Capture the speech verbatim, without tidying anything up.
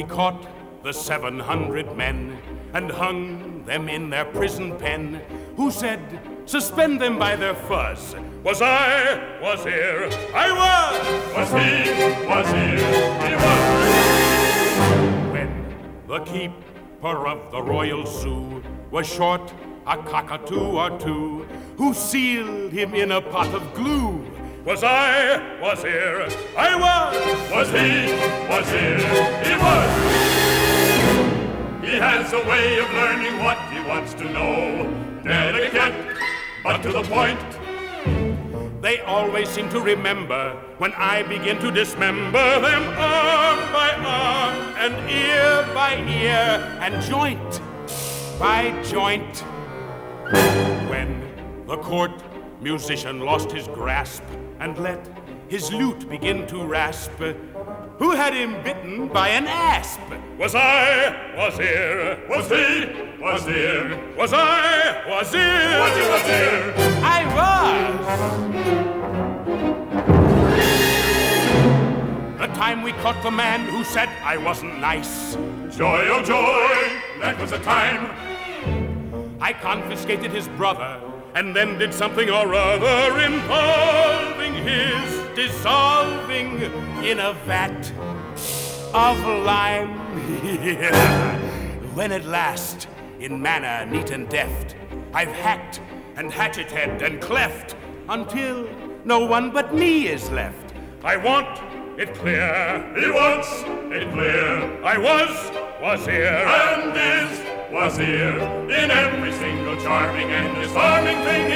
caught the seven hundred men and hung them in their prison pen, who said, suspend them by their fuzz. Was I, was here, I was, was he, was here, he was. When the keeper of the Royal Zoo was short a cockatoo or two, who sealed him in a pot of glue. Was I, was here, I was, was he, was here, he was. He has a way of learning what he wants to know. Delicate, but to the point. They always seem to remember when I begin to dismember them arm by arm and ear by ear and joint by joint. When the court musician lost his grasp and let his lute begin to rasp, who had him bitten by an asp? Was I, was here, was he, was here, was I, was here, was he, was here, I was. The time we caught the man who said I wasn't nice. Joy, oh joy, that was the time. I confiscated his brother and then did something or other involving his dissolving in a vat of lime. When at last, in manner neat and deft, I've hacked and hatcheted and cleft until no one but me is left. I want it clear, he wants it clear. I was, was here, and is, was here, in every single charming and disarming thing